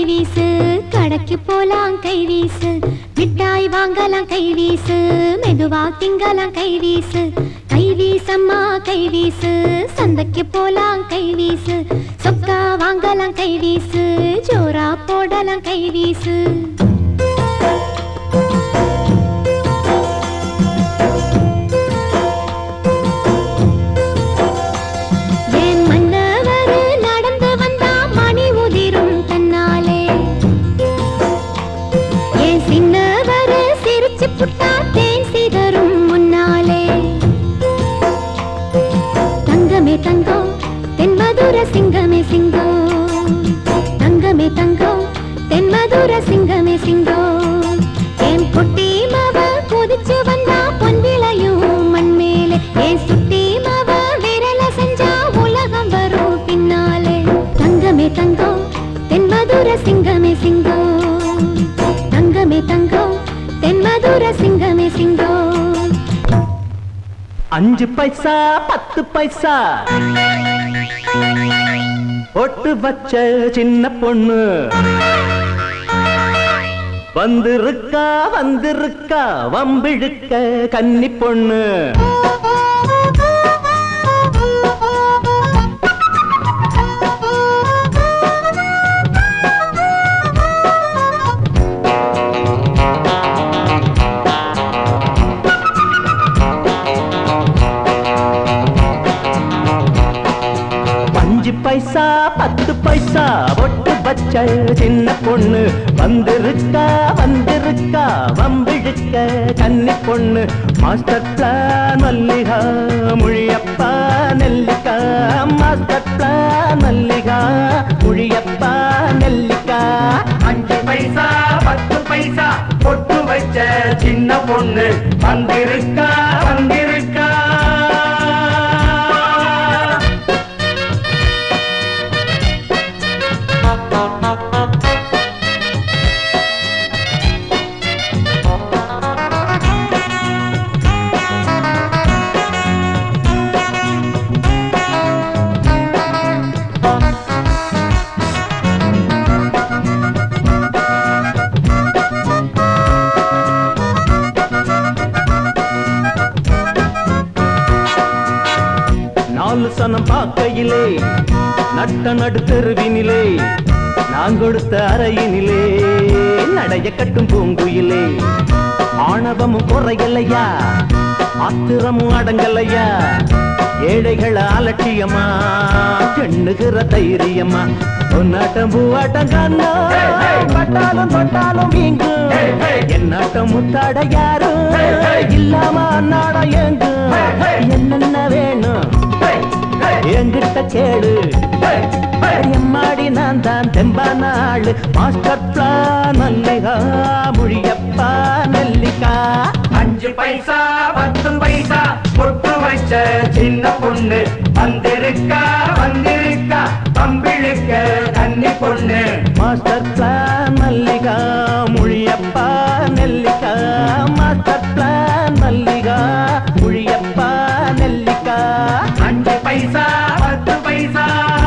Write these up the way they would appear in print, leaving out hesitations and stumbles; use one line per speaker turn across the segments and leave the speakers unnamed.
வீசு கடைக்கு போலாம் கை வீசு மிட்டாய் வாங்கலாம் கை வீசு மெதுவா திங்கலாம் கை வீசு கை வீசம்மா கை வீசு சந்தைக்கு போலாம் கை வீசு சொக்கா வாங்கலாம் கை வீசு ஜோரா போடலாம் கை வீசு தங்கமே தங்கம் தென்மதுர சிங்கமே சிங்கம் தங்கமே தங்கம் தென்மதுர சிங்கமே சிங்கம் என் குட்டி மாவ கொதிச்சு வந்தா பொன் விளையும் மண் மேலே என் சுட்டி மாவ விரல செஞ்சா உலகம் வரும் பின்னாலே தங்கமே தங்கம் தென்மதுர சிங்கமே சிங்கம் தங்கமே தங்கம் தென்மதுர சிங்கமே சிங்கம்
5 பைசா 10 பைசா ஒட்டு வச்ச சின்ன பொண்ணு வந்திருக்கா வந்திருக்கா வம்பிழுக்க கன்னி பொண்ணு பைசா 10 பைசா ஒட்டு பச்ச சின்ன பொண்ணு வந்திருக்கா வந்திருக்கா வம்பிழுக்க கன்னி பொண்ணு மாஸ்டர் பிளான் மல்லிகா முழியப்பா நெல்லிக்கா மாஸ்டர் பிளான் மல்லிகா முழியப்பா நெல்லிக்கா
5 பைசா 10 பைசா ஒட்டு வச்ச சின்ன பொண்ணு வந்திருக்கா வந்திருக்கா
சனம் பார்க்கையிலே நட்ட நடு தெருவினிலே நான் கொடுத்த அறையினிலே நடைய கட்டும் பூங்குயிலே ஆணவமும் குறையலையா ஆத்திரமும் அடங்கலையா ஏழைகள் அலட்சியமா எண்ணுகிற தைரியமா பொன்னாட்டம் பூவாட்டம் கண்ணோ பட்டாலும் தொட்டாலும் வீங்கு என்னாட்டம் முத்தாட யாரும் இல்லாம அன்னாடம் எங்கு என்னென்ன வேணும் என்கிட்ட கேடு எம்மாடி நான் தான் தெம்பான ஆளு மாஸ்டர் பிளான் மல்லிகா முழியப்பா நெல்லிக்கா
5 பைசா 10 பைசா பொட்டு வச்ச சின்ன பொண்ணு வந்திருக்கா வந்திருக்கா பம்பிழுக்க கன்னி பொண்ணு
மாஸ்டர் பிளான் மல்லிகா முழியப்பா நெல்லிக்கா மாஸ்டர் பிளான் மல்லிகா முழியப்பா நெல்லிக்கா
5 பைசா 10 பைசா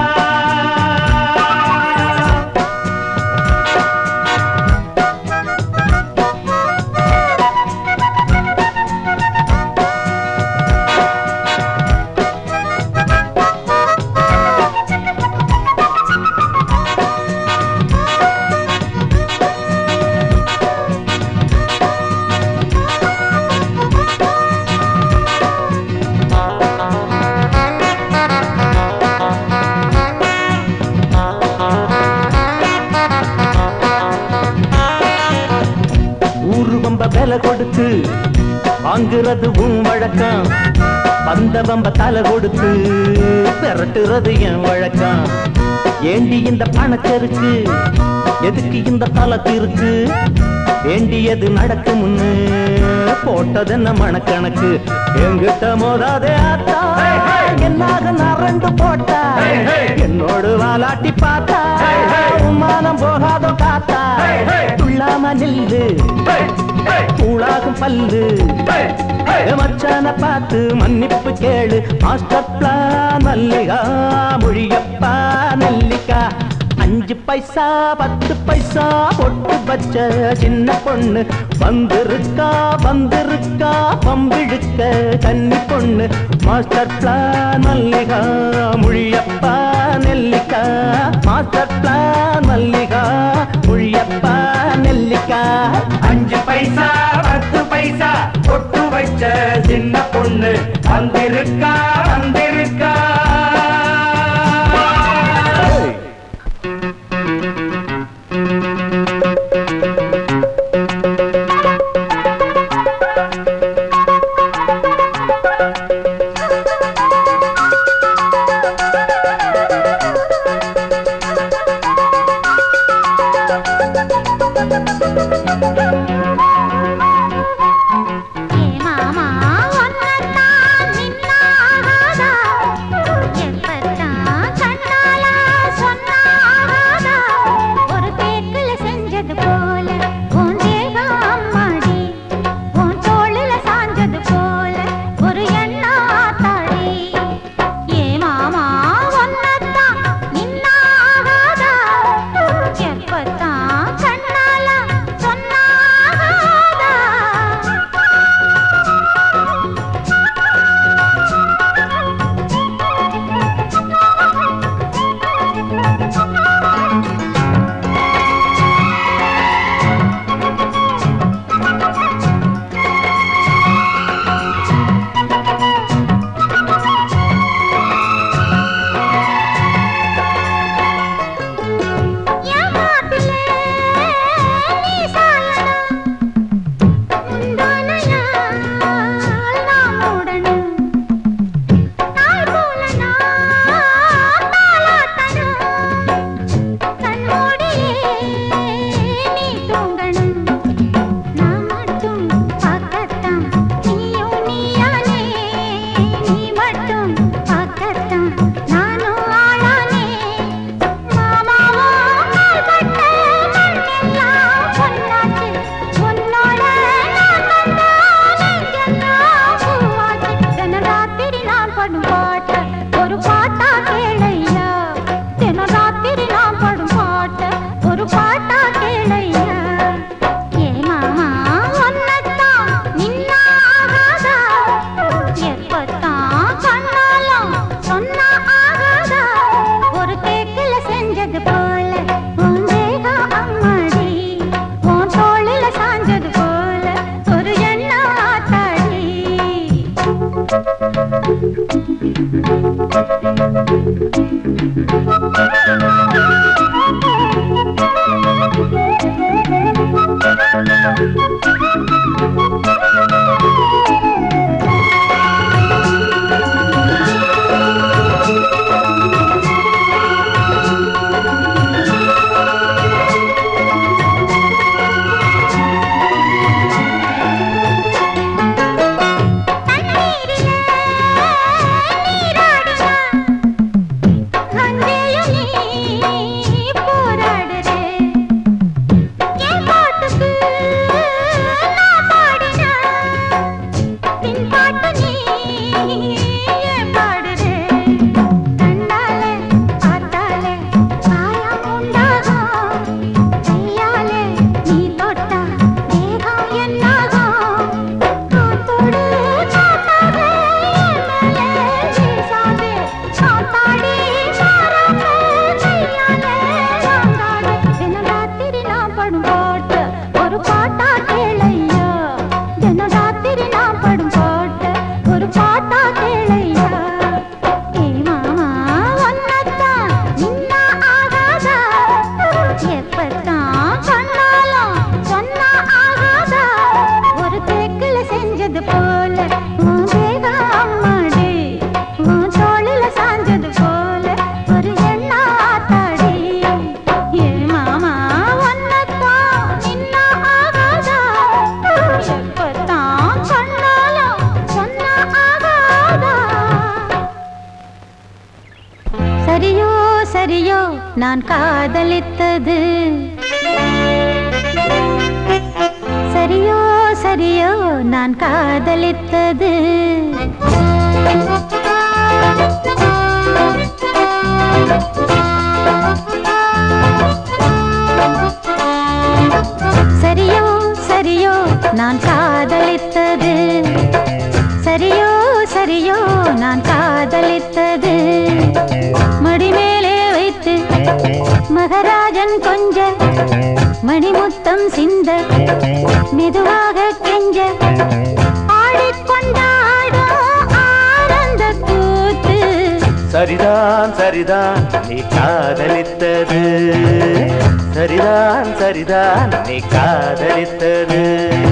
விலை கொடுத்து வாங்குறது உன் வழக்கம் வந்த வம்ப தலை கொடுத்து பெரட்டுறது என் வழக்கம் ஏண்டி இந்த பணச்சருக்கு எதுக்கு இந்த தலத்திருக்கு வேண்டியது நடக்கு முன்னு போட்டது என்ன மனக்கணக்கு எங்கிட்ட மோதாதே ஆத்தா என்னாக நரண்டு போட்டா என்னோடு வாலாட்டி பார்த்தா உமானம் போகாதோ காத்தா துள்ளாம நில்லு கூழாகும் பல்லு மச்சான பார்த்து மன்னிப்பு கேளு மாஸ்டர் பிளான் மல்லிகா முழியப்பா நெல்லிக்கா 5 பைசா 10 பைசா பொட்டு வச்ச சின்ன பொண்ணு வந்திருக்கா வந்திருக்கா பம்பிழுக்க கன்னி பொண்ணு மாஸ்டர் பிளான் மல்லிகா முழியப்பா நெல்லிக்கா மாஸ்டர் பிளான் மல்லிகா முழியப்பா நெல்லிக்கா
5 பைசா 10 பைசா பொட்டு வச்ச சின்ன பொண்ணு வந்திருக்கா வந்திருக்கா
நான் காதலித்தது சரியோ சரியோ நான் காதலித்தது நான் காதலித்தது சரியோ சரியோ நான் காதலித்தது மடிமேலே வைத்து மகராஜன் கொஞ்ச மணிமுத்தம் சிந்த மெதுவாக கெஞ்ச ஆடிக்கொண்டாடும் ஆனந்த கூத்து
சரிதான் சரிதான் நீ காதலித்தது சரிதான் சரிதான் நீ காதலித்தது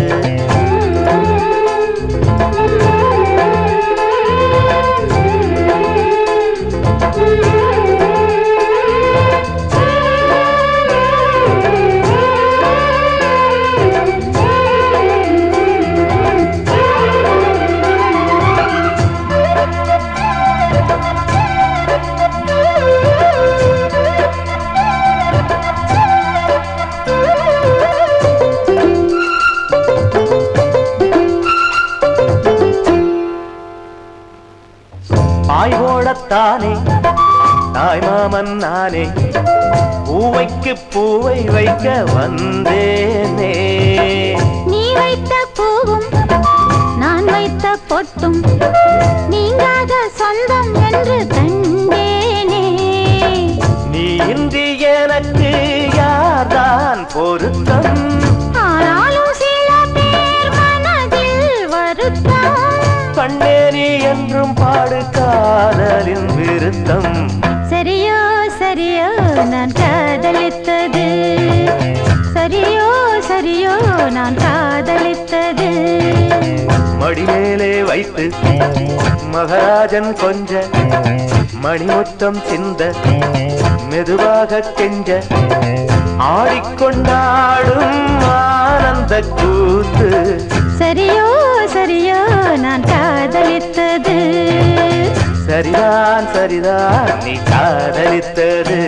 தானே தாய் மாமன் நானே பூவைக்கு பூவை வைக்க வந்தேனே
நீ வைத்த பூவும் நான் வைத்த பொட்டும் நீங்காத சொந்தம் என்று கண்டேனே
நீ இன்றி எனக்கு யார்தான் பொருத்தம்
ஆனாலும் சில பேர் மனதில் வருத்தம்
கண்ணேரி என்றும் பாடு காதலின் விருத்தம்
சரியோ சரியோ நான் காதலித்தது சரியோ சரியோ நான் காதலித்தது
மடிமேலே வைத்து மகராஜன் கொஞ்ச மணிமுத்தம் சிந்த மெதுவாக கெஞ்ச ஆடிக்கொண்டாடும் ஆனந்த கூத்து
சரியோ சரியோ நான் காதலித்தது
சரிதான் சரிதான் நீ காதலித்தது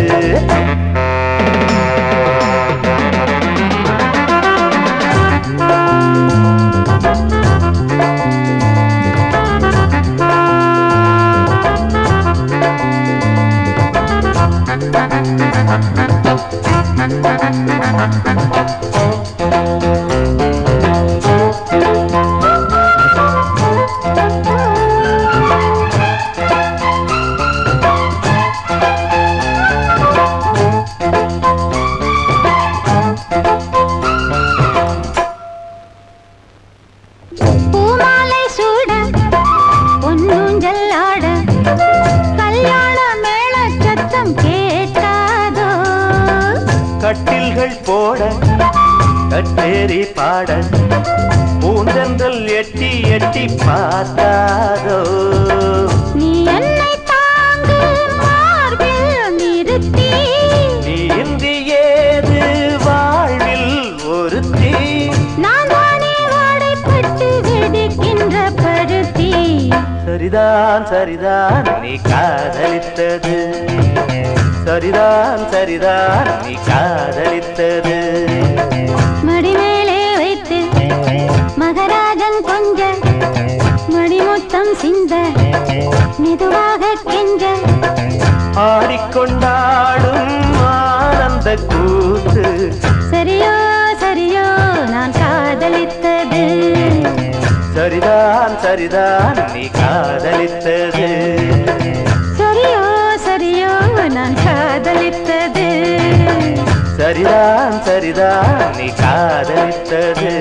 பூமாலை சூட பொன்னூஞ்சல் ஆட கல்யாண மேள சத்தம் கேட்டாதோ
கட்டில்கள் போட கட்டேரி பாட பூந்தென்றல் எட்டி எட்டி பார்த்தாதோ
நீ என்னை தாங்கு மார்பில் நிறுத்தி
நீ இன்றி ஏது வாழ்வில் ஒருத்தி
நான் தானே வாடைப்பட்டு வெடிக்கின்ற பருத்தி
சரிதான் சரிதான் நீ காதலித்தது சரிதான் சரிதான் நீ காதலித்தது
மடிமேலே வைத்து மகராஜன் கொஞ்ச மணிமுத்தம் சிந்த மெதுவாக கெஞ்ச
ஆடிக்கொண்டாடும் ஆனந்த கூத்து
சரியோ சரியோ நான் காதலித்தது
சரிதான் சரிதான் நீ காதலித்தது
சரியோ சரியோ நான் காதலித்தது
சரிதான் சரிதான் நீ காதலித்தது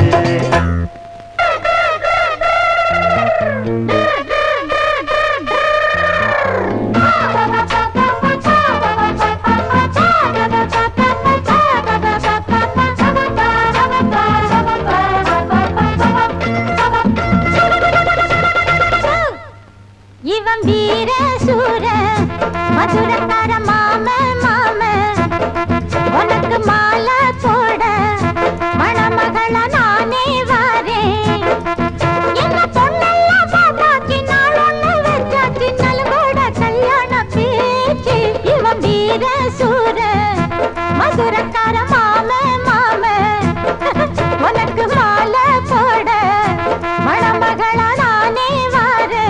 இவன் வீர சூர மதுரக்கார மாம மாம உனக்கு மாலை போட மணமகள நானே வாரேன் என்ன பொண்ணெல்லாம் பாப்பாக்கி நாள் ஒண்ணு வச்சாச்சு நலவோட கல்யாண பேச்சு இவன் வீர சூர மதுரக்கார மாம மாம உனக்கு மாலை போட மணமகள நானே வாரேன்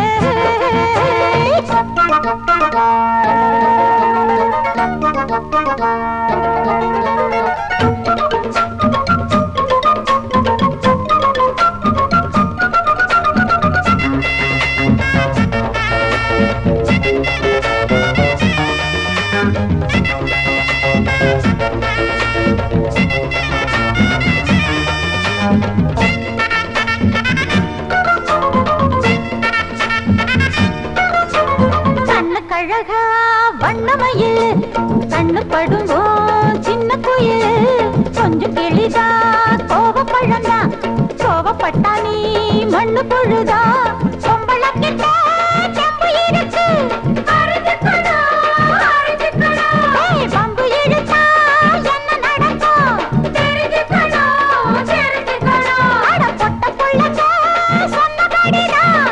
பொழுதா பொம்பளக்கிட்ட செம்பு இருக்கு பம்பு இழுத்தா என்ன நடக்கும் அட பொட்ட புள்ளங்க சொன்னபடிதான்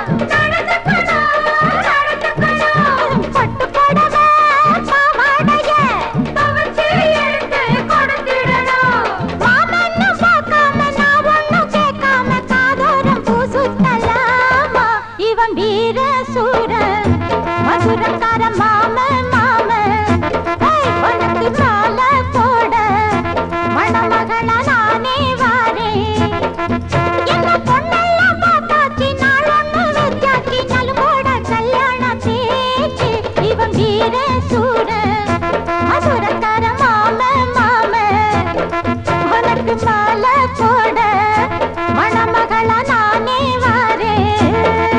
பட்டு புடவ பாவாடைய துவச்சு எடுத்து கொடுத்திடணும் மாமன்னு பார்க்காம நான் ஒண்ணும் கேட்காம காதோரம் பூசுத்தலாமா இவன் வீர சூரன் மதுரக்கார மாமன் உனக்கு மாலை போட மணமகளா நானே வாரேன் என்ன பொண்ணெல்லாம் பார்த்தாச்சு நாள் ஒண்ணு வச்சாச்சு நலுவோட கல்யாண பேச்சு இவன் வீர சூரன் மதுரக்கார மாமன் உனக்கு மாலை போட மணமகளா நானே வாரேன்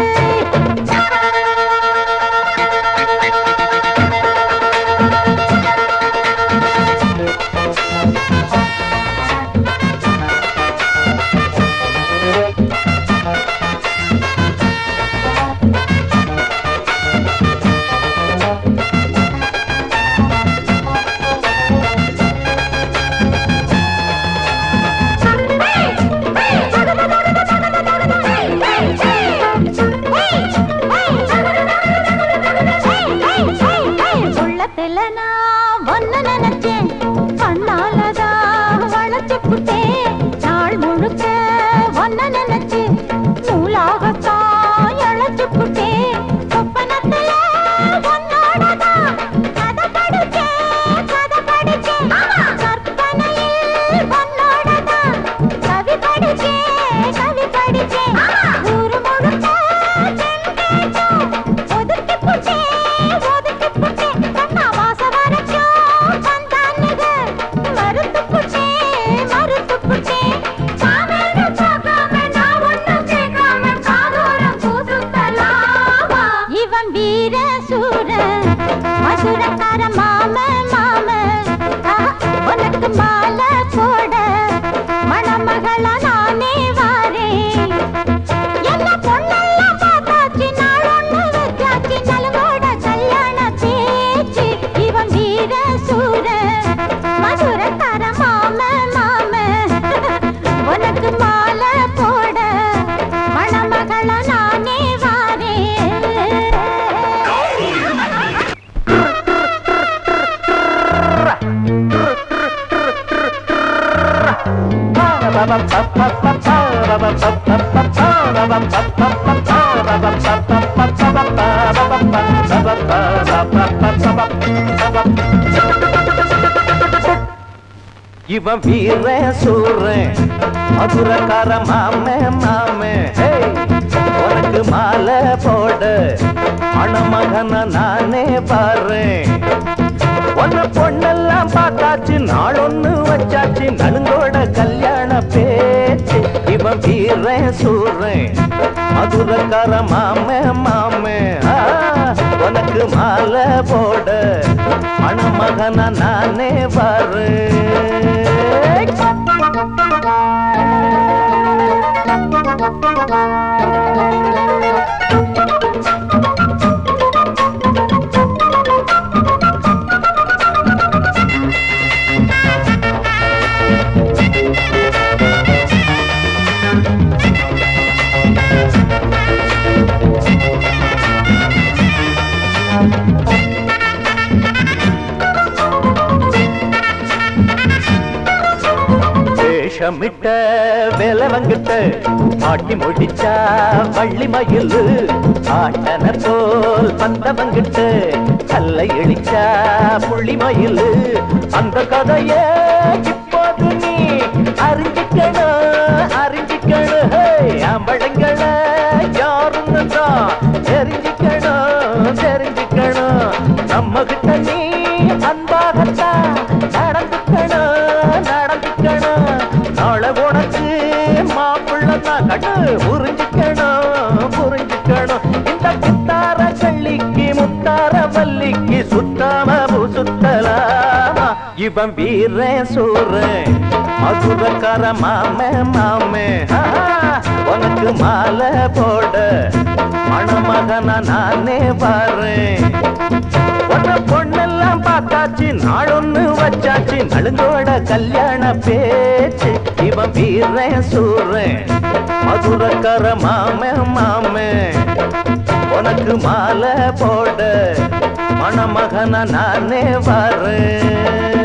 உள்ளத்துல நான் ஒன்னு நினைச்சேன் கண்ணாலதான் வளைச்சு புட்டேன் நாள் முழுக்க ஒன்னு நினைச்சு நூலாகத்தான் இழைச்சு புட்டேன் சொப்பனத்துல உன்னோடதான் கதை படிச்சேன் கற்பனையில் உன்னோடதான் கவி படிச்சேன் ஊரு முழுக்க ஒதுக்கி புட்டேன் கண்ணா வாச வரைக்கும் வந்தானுங்க மறுத்து புட்டேன் சாமின்னு பார்க்காம நான் ஒண்ணும் கேட்காம காதோரம் பூசுத்தலாமா இவன் வீர சூரன் மதுரக்கார மாமன் உனக்கு மாலை போட மணமகளா நானே வாரேன் என்ன பொண்ணெல்லாம் பார்த்தாச்சு நாள் ஒண்ணு வச்சாச்சு நலுவோட கல்யாண பேச்சு இவன் வீர சூரன் மதுரக்கார மாமன் உனக்கு மாலை போட மணமகளா நானே வாரேன்
இவன் வீர சூரன் மதுரக்கார மாமே உனக்கு மாலை போட மணமகன நானே பாறேன் ஒன்ன பொண்ணெல்லாம் பார்த்தாச்சு நாள் ஒண்ணு வச்சாச்சு நலுங்கோட கல்யாண பேச்சு இவன் வீர சூரன் மதுரக்கார மாமே உனக்கு மாலை போட மணமகன நானே பாரு வேஷமிட்ட வேலவங்கிட்ட மாட்டி முடிச்சா வள்ளி மயில் ஆட்டன போல் வந்தவங்கிட்ட கல்லை இழிச்சா புள்ளி மயில் அந்த கதைய இப்போது நீ அறிஞ்சிக்கணும் ஆம்பளைங்கள யாருன்னு தான் தெரிஞ்சிக்கணும் நம்ம கிட்ட நீ அன்பாகத்தான் நடந்துக்கணும் நாளை உனக்கு மாப்பிள்ளதான் கண்ணு புரிஞ்சுக்கணும் இந்த முத்தார கள்ளிக்கு முத்தார மல்லிக்கு சுத்தாம சுத்தலாமா இவன் வீர சூரன் மதுரக்கார மாமே மாமே உனக்கு மாலை போட மணமகனா நானே பாறேன். உன்ன பொண்ணெல்லாம் பார்த்தாச்சு நாளொன்னு வச்சாச்சு நலுங்கோட கல்யாண பேச்சு இவன் வீரன் சூரன் மதுரக்கார மாமே மாமே உனக்கு மாலை போட மணமகனா நானே பாறேன்.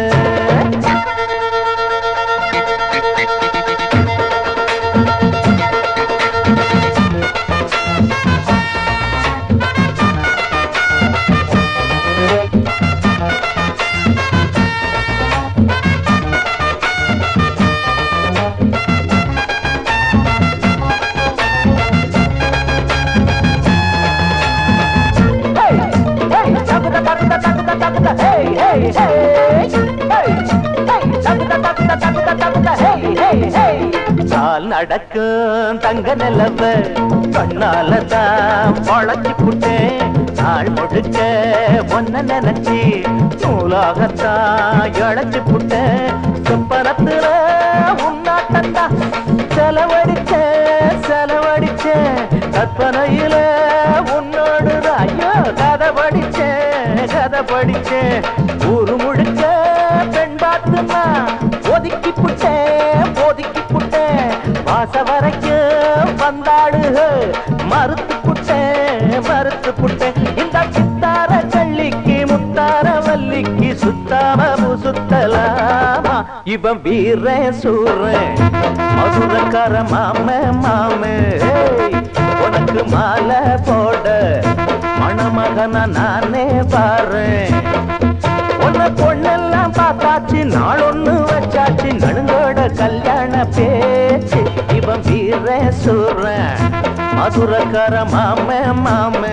கால் நடக்கும் தங்க நிலவ கண்ணாலதான் பழச்சி புட்டேன். நாள் முழுக்க ஒன்ன நினைச்சி நூலாகத்தான் இழைச்சி புட்டேன். சொப்பனத்துல உன்னாட்டந்தா செலவடிச்சேன் செலவடிச்சேன் கற்பனையில உன்னோடு ஐயோ கதை படிச்சேன் ஊரு முழுக்க பெண் பார்த்துமா ஒதுக்கி புட்டேன் வாச வரைக்கும் வந்தாடு மறுத்து புட்டேன். இந்த சித்தார கள்ளிக்கு முத்தார வள்ளிக்கு சுத்தாம சுத்தலாமா இவன் வீரன் சூரன் மதுரக்கார மாமே மாமே உனக்கு மாலை போட மணமகனா நானே பாறேன். உன்ன பொண்ணெல்லாம் பார்த்தாச்சு நாளொன்னு வச்சாச்சு நடுங்கோட கல்யாண பேச்சு இவன் வீரன் சூரன் மதுரக்கார மாமே மாமே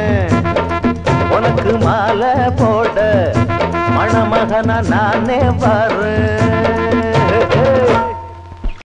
உனக்கு மாலை போட மணமகனா நானே பாறேன்.